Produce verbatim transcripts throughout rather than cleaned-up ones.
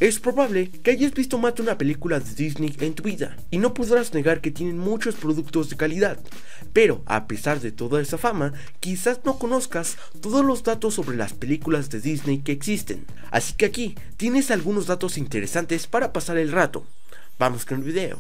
Es probable que hayas visto más de una película de Disney en tu vida, y no podrás negar que tienen muchos productos de calidad, pero a pesar de toda esa fama, quizás no conozcas todos los datos sobre las películas de Disney que existen. Así que aquí tienes algunos datos interesantes para pasar el rato. Vamos con el video.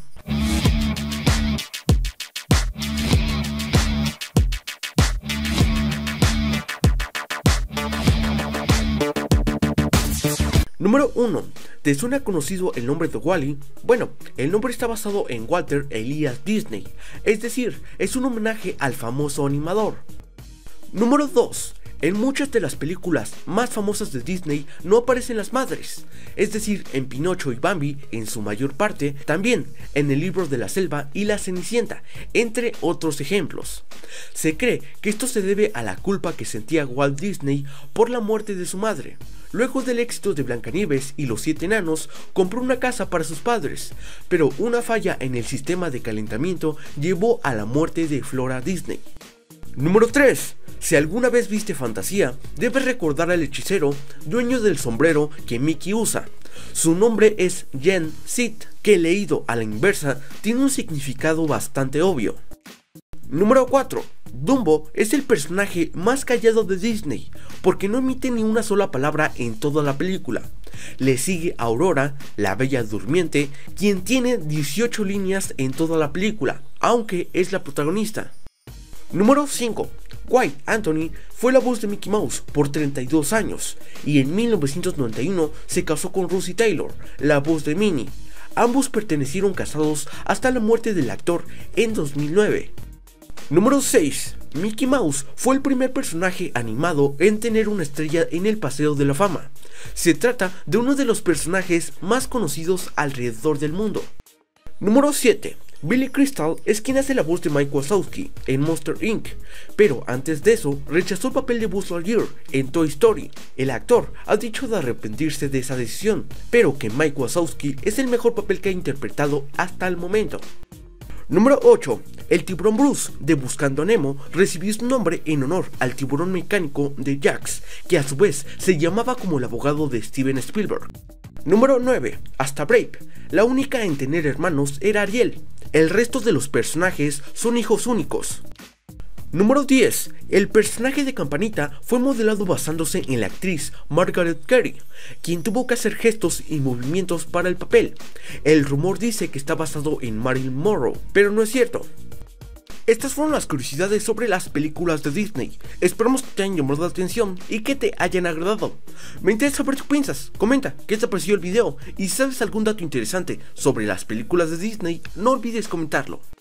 Número uno. ¿Te suena conocido el nombre de Wall-E? Bueno, el nombre está basado en Walter Elias Disney, es decir, es un homenaje al famoso animador. Número dos. En muchas de las películas más famosas de Disney no aparecen las madres, es decir, en Pinocho y Bambi en su mayor parte, también en El Libro de la Selva y La Cenicienta, entre otros ejemplos. Se cree que esto se debe a la culpa que sentía Walt Disney por la muerte de su madre. Luego del éxito de Blancanieves y los siete enanos, compró una casa para sus padres, pero una falla en el sistema de calentamiento llevó a la muerte de Flora Disney. Número tres. Si alguna vez viste Fantasía, debes recordar al hechicero, dueño del sombrero que Mickey usa. Su nombre es Yen Sid, que leído a la inversa tiene un significado bastante obvio. Número cuatro. Dumbo es el personaje más callado de Disney, porque no emite ni una sola palabra en toda la película. Le sigue Aurora, la Bella Durmiente, quien tiene dieciocho líneas en toda la película, aunque es la protagonista. Número cinco. White Anthony fue la voz de Mickey Mouse por treinta y dos años, y en mil novecientos noventa y uno se casó con Rosie Taylor, la voz de Minnie. Ambos pertenecieron casados hasta la muerte del actor en dos mil nueve. Número seis. Mickey Mouse fue el primer personaje animado en tener una estrella en el Paseo de la Fama. Se trata de uno de los personajes más conocidos alrededor del mundo. Número siete. Billy Crystal es quien hace la voz de Mike Wazowski en Monster incorporated, pero antes de eso rechazó el papel de Buzz Lightyear en Toy Story. El actor ha dicho de arrepentirse de esa decisión, pero que Mike Wazowski es el mejor papel que ha interpretado hasta el momento. Número ocho. El tiburón Bruce de Buscando a Nemo recibió su nombre en honor al tiburón mecánico de Jax, que a su vez se llamaba como el abogado de Steven Spielberg. Número nueve. Hasta Brave, la única en tener hermanos, era Ariel. El resto de los personajes son hijos únicos. Número diez. El personaje de Campanita fue modelado basándose en la actriz Margaret Qualley, quien tuvo que hacer gestos y movimientos para el papel. El rumor dice que está basado en Marilyn Monroe, pero no es cierto. Estas fueron las curiosidades sobre las películas de Disney. Esperamos que te hayan llamado la atención y que te hayan agradado. Me interesa saber qué piensas, comenta qué te pareció el video y si sabes algún dato interesante sobre las películas de Disney, no olvides comentarlo.